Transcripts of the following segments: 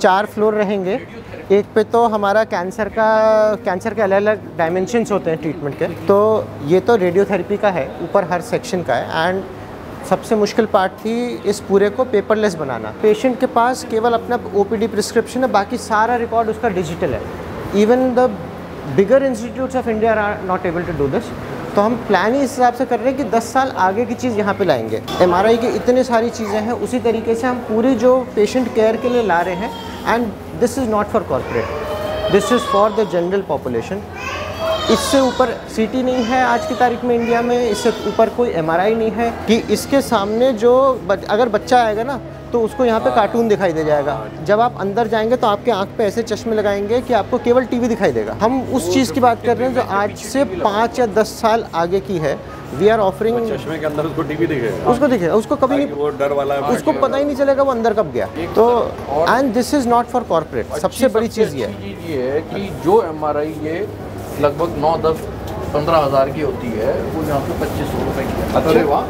4 floor रहेंगे। एक पे तो हमारा कैंसर के अलग अलग डायमेंशंस होते हैं ट्रीटमेंट के। तो ये तो रेडियोथेरेपी का है, ऊपर हर सेक्शन का है। एंड सबसे मुश्किल पार्ट थी इस पूरे को पेपरलेस बनाना। पेशेंट के पास केवल अपना ओपीडी प्रिस्क्रिप्शन है, बाकी सारा रिकॉर्ड उसका डिजिटल है। Even the bigger institutes of India are not able to do this. तो हम प्लान ही इस हिसाब से कर रहे हैं कि 10 साल आगे की चीज़ यहाँ पे लाएंगे। एमआरआई की इतनी सारी चीज़ें हैं, उसी तरीके से हम पूरी जो पेशेंट केयर के लिए ला रहे हैं। And this is not for corporate, this is for the general population. इससे ऊपर सीटी नहीं है आज की तारीख में इंडिया में, इससे ऊपर कोई एमआरआई नहीं है कि इसके सामने जो अगर बच्चा आएगा ना तो उसको यहाँ पे कार्टून दिखाई दे जाएगा। जब आप अंदर जाएंगे तो आपके आंख पे ऐसे चश्मे लगाएंगे कि आपको केवल टीवी दिखाई देगा। हम उस चीज़ की बात कर रहे हैं जो आज से 5 या 10 साल आगे की है। वी आर ऑफरिंग, चश्मे के अंदर उसको टीवी दिखेगा, उसको दिखेगा, उसको कभी नहीं, वो डर वाला उसको पता ही नहीं चलेगा वो अंदर कब गया। तो and this is not for corporate. सबसे बड़ी चीज़ ये है कि जो एमआरआई ये लगभग 9, 10, 15 हज़ार की होती है, वो यहाँ पे 2500 रुपये की है। अरे वाह,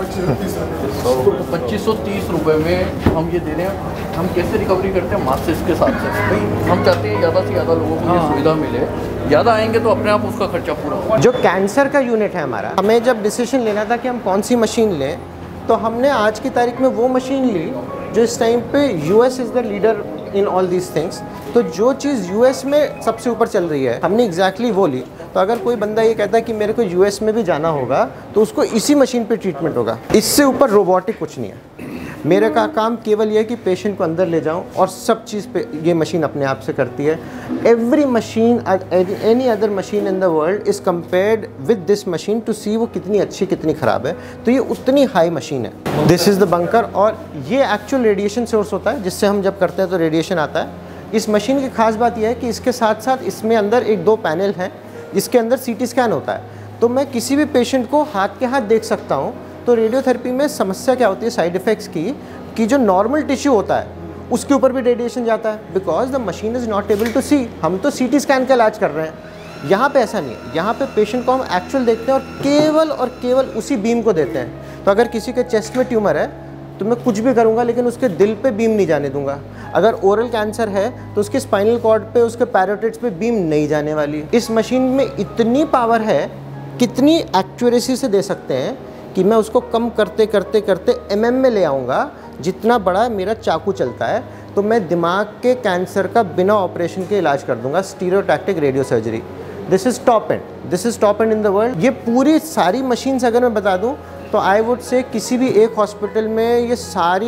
2530 रुपये में हम ये दे रहे हैं। हम कैसे रिकवरी करते हैं मास्टर्स के साथ से भाई, हम चाहते हैं ज़्यादा से ज़्यादा लोगों को ये सुविधा मिले। ज़्यादा आएंगे तो अपने आप उसका खर्चा पूरा होगा। जो कैंसर का यूनिट है हमारा, हमें जब डिसीजन लेना था कि हम कौन सी मशीन लें, तो हमने आज की तारीख में वो मशीन ली जो इस टाइम पे US is the leader in all these things. तो जो चीज़ यूएस में सबसे ऊपर चल रही है हमने एग्जैक्टली वो ली। तो अगर कोई बंदा ये कहता है कि मेरे को यूएस में भी जाना होगा तो उसको इसी मशीन पे ट्रीटमेंट होगा। इससे ऊपर रोबोटिक कुछ नहीं है। मेरे का काम केवल ये है कि पेशेंट को अंदर ले जाऊं और सब चीज़ पे ये मशीन अपने आप से करती है। Every machine, any other machine in the world is compared with this machine to see वो कितनी अच्छी कितनी ख़राब है। तो ये उतनी हाई मशीन है। दिस इज़ द बंकर, और ये एक्चुअल रेडिएशन सोर्स होता है जिससे हम जब करते हैं तो रेडिएशन आता है। इस मशीन की खास बात यह है कि इसके साथ साथ इसमें अंदर 1-2 पैनल हैं जिसके अंदर सीटी स्कैन होता है। तो मैं किसी भी पेशेंट को हाथ के हाथ देख सकता हूँ। तो रेडियोथेरेपी में समस्या क्या होती है साइड इफ़ेक्ट्स की, कि जो नॉर्मल टिश्यू होता है उसके ऊपर भी रेडिएशन जाता है, because the machine is not able to see. हम तो सीटी स्कैन का इलाज कर रहे हैं, यहाँ पे ऐसा नहीं है। यहाँ पे पेशेंट को हम एक्चुअल देखते हैं और केवल उसी बीम को देते हैं। तो अगर किसी के चेस्ट में ट्यूमर है तो मैं कुछ भी करूँगा लेकिन उसके दिल पे बीम नहीं जाने दूंगा। अगर ओरल कैंसर है तो उसके स्पाइनल कॉर्ड पे, उसके पैरोटिड्स पे बीम नहीं जाने वाली। इस मशीन में इतनी पावर है, कितनी एक्यूरेसी से दे सकते हैं कि मैं उसको कम करते करते करते mm में ले आऊँगा जितना बड़ा मेरा चाकू चलता है। तो मैं दिमाग के कैंसर का बिना ऑपरेशन के इलाज कर दूंगा, stereotactic radio surgery. This is top end, this is top end in the world. ये पूरी सारी मशीन्स अगर मैं बता दूं तो आई वुड से किसी भी एक हॉस्पिटल में ये सारी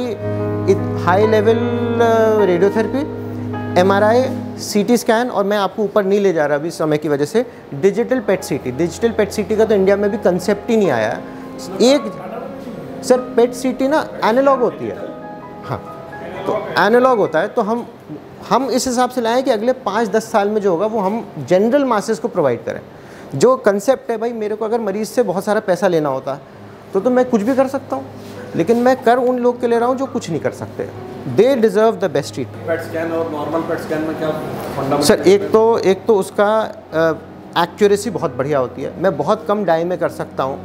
high level radiotherapy, MRI, CT scan, और मैं आपको ऊपर नहीं ले जा रहा अभी समय की वजह से, डिजिटल पेट सीटी। डिजिटल पेट सीटी का तो इंडिया में भी कंसेप्ट ही नहीं आया है। एक सर पेट सीटी ना एनालॉग होती है, हाँ, तो एनालॉग होता है। तो हम इस हिसाब से लाएं कि अगले 5-10 साल में जो होगा वो हम जनरल मासेस को प्रोवाइड करें। जो कंसेप्ट है भाई, मेरे को अगर मरीज़ से बहुत सारा पैसा लेना होता तो मैं कुछ भी कर सकता हूँ, लेकिन मैं कर उन लोग के ले रहा हूँ जो कुछ नहीं कर सकते। They deserve the best treatment. PET scan और नॉर्मल पेट स्कैन में क्या फंडामेंटल? सर एक तो उसका एक्यूरेसी बहुत बढ़िया होती है। मैं बहुत कम डाई में कर सकता हूँ।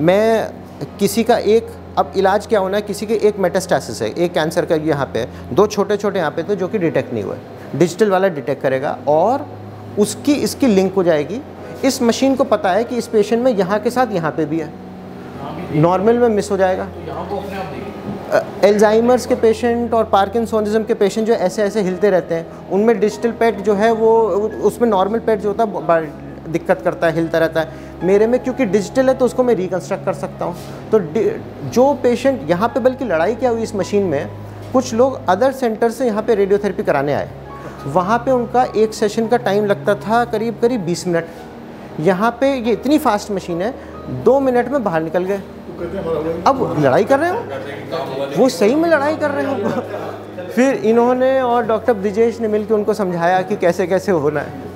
मैं किसी का अब इलाज क्या होना है, किसी के एक मेटास्टेसिस है, एक कैंसर का यहाँ पे 2 छोटे यहाँ पे थे जो कि डिटेक्ट नहीं हुए। डिजिटल वाला डिटेक्ट करेगा और इसकी लिंक हो जाएगी। इस मशीन को पता है कि इस पेशेंट में यहाँ के साथ यहाँ पे भी है, नॉर्मल में मिस हो जाएगा। एल्जाइमर्स के पेशेंट और पार्किंसोनिज्म के पेशेंट जो ऐसे हिलते रहते हैं, उनमें डिजिटल पेट जो है वो, उसमें नॉर्मल पेट जो होता है दिक्कत करता है, हिलता रहता है। मेरे में क्योंकि डिजिटल है तो उसको मैं रिकंस्ट्रक्ट कर सकता हूँ। तो जो पेशेंट यहाँ पे, बल्कि लड़ाई क्या हुई इस मशीन में, कुछ लोग अदर सेंटर से यहाँ पे रेडियोथेरेपी कराने आए। वहाँ पे उनका एक सेशन का टाइम लगता था करीब 20 मिनट। यहाँ पे ये इतनी फास्ट मशीन है, 2 मिनट में बाहर निकल गए। अब लड़ाई कर रहे हो, वो सही में लड़ाई कर रहे हो। फिर इन्होंने और डॉक्टर ब्रिजेश ने मिलकर उनको समझाया कि कैसे कैसे होना है।